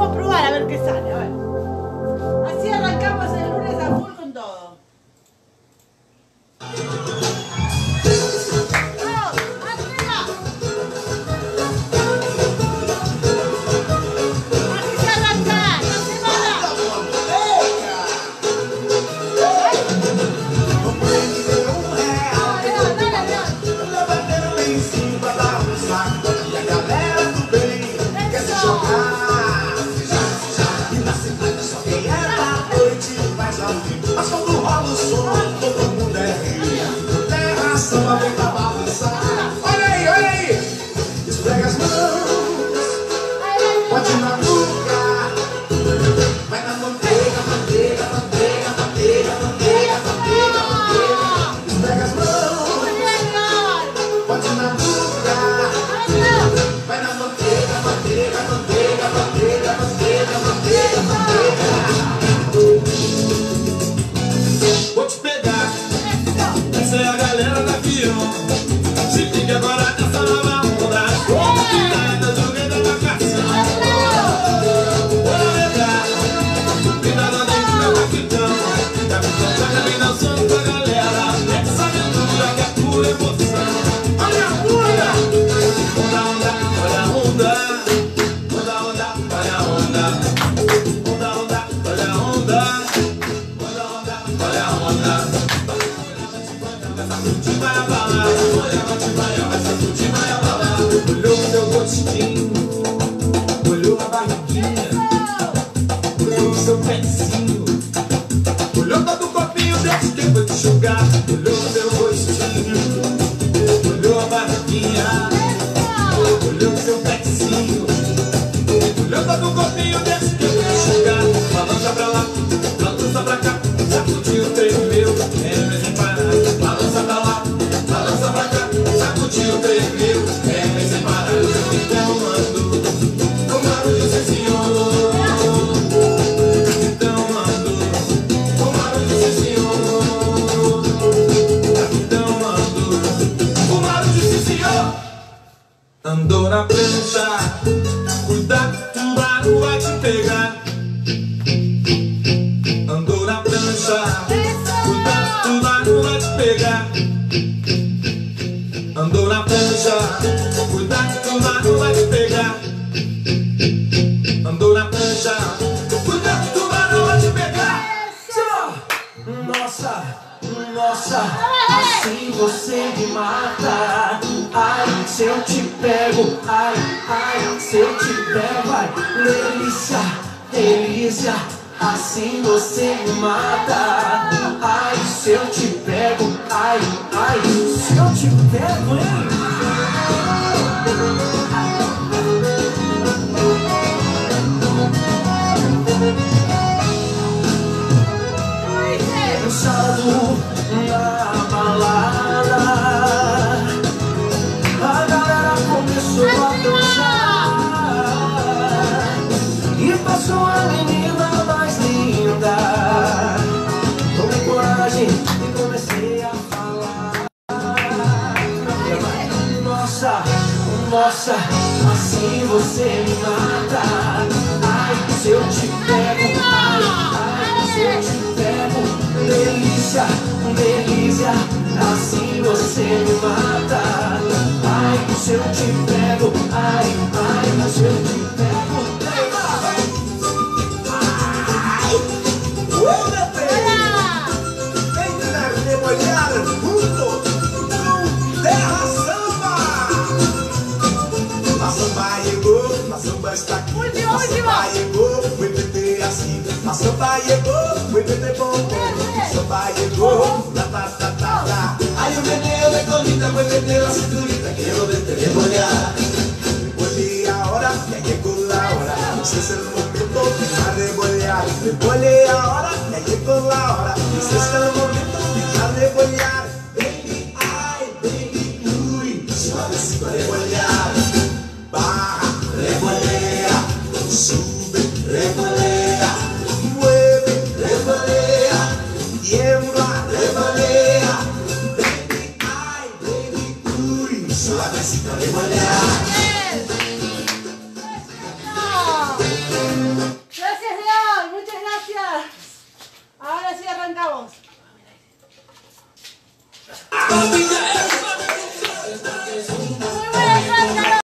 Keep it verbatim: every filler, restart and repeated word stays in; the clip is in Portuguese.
vamos a probar a ver qué sale, a ver. Así arrancamos el lunes a full con todo. Mas quando rola o som, todo mundo é rei. Terra samba vem pra balançar. Olha aí, olha aí. Esfrega as mãos, pode ir na nuca. Vai na manteiga, manteiga, manteiga, manteiga, manteiga, manteiga, manteiga. Esfrega as mãos, pode ir na nuca. Vai na manteiga, manteiga, manteiga, manteiga, manteiga, manteiga, manteiga. Vou te pegar, essa é a galera da avião. Se liga agora nessa nova onda. Cuidado, jogando na caça. Vou pegar, cuidado dentro do capitão. Capitão tá caminhando com a galera. Essa aventura que é pura emoção. Olha a onda, onda, onda, olha a onda. Onda, onda, olha a onda. Onda, onda, olha a onda. Olha a onda, essa frutinha vai abalar. Olha a tibaia, essa frutinha vai abalar. Olhou o seu rostinho, olhou a barriguinha, olhou o seu pezinho, olhou todo o copinho desse que eu vou te jogar. Olhou o seu rostinho, olhou a barriguinha, olhou o seu pezinho, olhou todo o copinho desse que eu vou te jogar. Balança pra lá, balança pra cá. Sacudiu, tremeu, é mesmo parar. Balança pra lá, balança pra cá. Sacudiu, tremeu, é mesmo parar. Capitão mandou, comando de senhor. Capitão mandou, comando de senhor. Capitão mandou, comando de senhor. Andou na prancha, cuidado, tubarão vai te pegar. Andou na prancha, cuidado, tubarão vai te pegar. Andou na prancha, cuidado, tubarão vai te pegar. Andou na prancha, cuidado, tubarão vai te pegar. Nossa, nossa, assim você me mata. Ai, se eu te pego, ai, ai, se eu te pego, ai, delícia, delícia. Assim você me mata. Ai, se eu te pego. Ai, ai, se eu te pego, hein? Pensado na balada, a galera começou a dançar e passou a menina mais linda. Tomei coragem e comecei a falar. Nossa, nossa, assim você me mata. Ai, se eu te pego. Ai, ai, se eu te pego. Delícia, delícia, assim você me mata. Ai, se eu te pego. Ai, ai, se eu te pego. Está aqui, a samba chegou, o E P T assim. A samba chegou, o E P T bom, a samba chegou, la ta ta ta ta. Hay un meneo de colita, o E P T la cinturita, quiero verte rebollar. Rebolé ahora, ya llegó la hora, ese es el momento de rebollar. Rebolé ahora, ya llegó la hora, ese es el momento de rebollar. Baby, ay, baby, uy, suavecito rebollar. Baja, rebolea, sube, rebolea, mueve, rebolea, tiembla, rebolea. Baby, ay, baby, uy, suavecito rebolea. novinha é